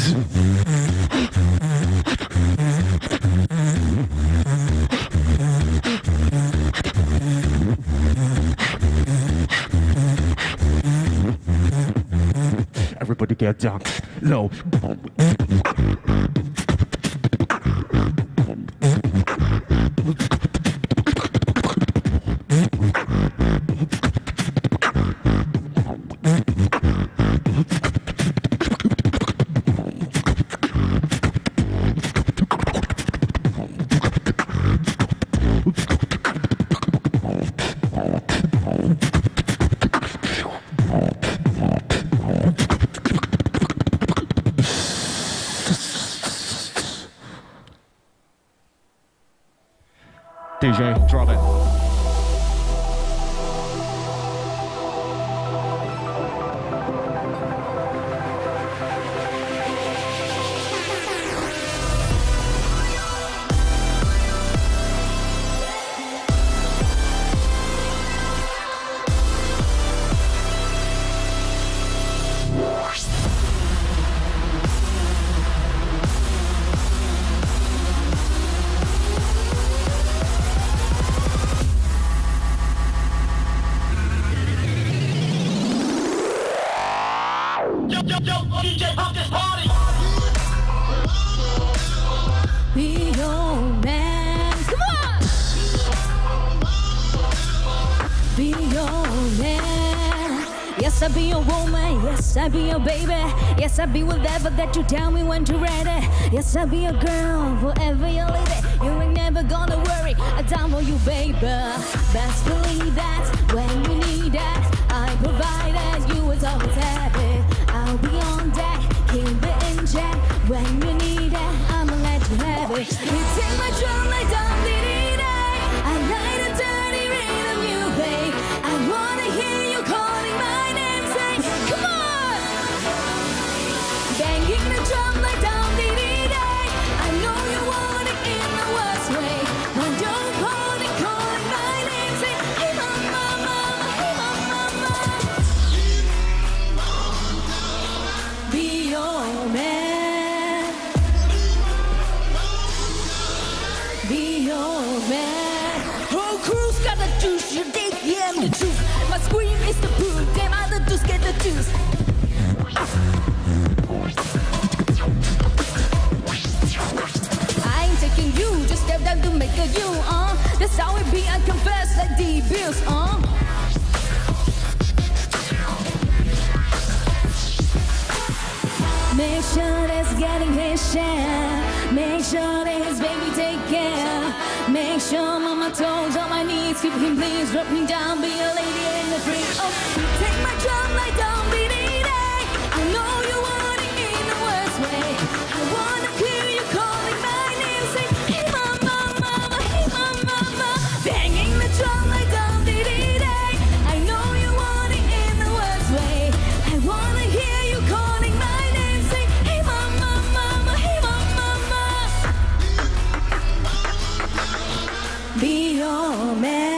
Everybody get down low. DJ, drop it. Yes, I'll be your woman. Yes, I'll be your baby. Yes, I'll be whatever that you tell me when to ready. Yes, I'll be your girl, forever your lady. You ain't never gonna worry. I'm down for you, baby. Best believe that when you need that, I provided you with always happy. I'll be on deck, keep it in check. When you need it, I'ma let you have it. You take my drum like Dum Dee Dee Day. I like a dirty rhythm you play. I wanna hear you calling my name. Say, come on, banging the drum like Dum Dee Dee Day. I know you want it in the worst way. When you're calling my name. Say, hey mama, mama, hey mama. Be your man. Be your man. Whole crew's got the juice, you dig, yeah, I'm the truth. My scream is the proof, damn other dudes get the juice. I ain't taking you, just step down to make a you, that's how it be, I confess like the bills, Make sure that's getting his share. Make sure that his baby take care. Make sure mama told all my needs. Keep him please, drop me down, be a lady in the free. Oh, you take my drum like Dum Dee Dee Day. I know you want it in the worst way. I wanna hear you calling my name. Say, hey mama, mama, hey mama, mama. Banging the drum like Dum Dee Dee Day. I know you want it in the worst way. I wanna hear you calling my name. Say, hey mama, mama, hey mama, mama. Be your man.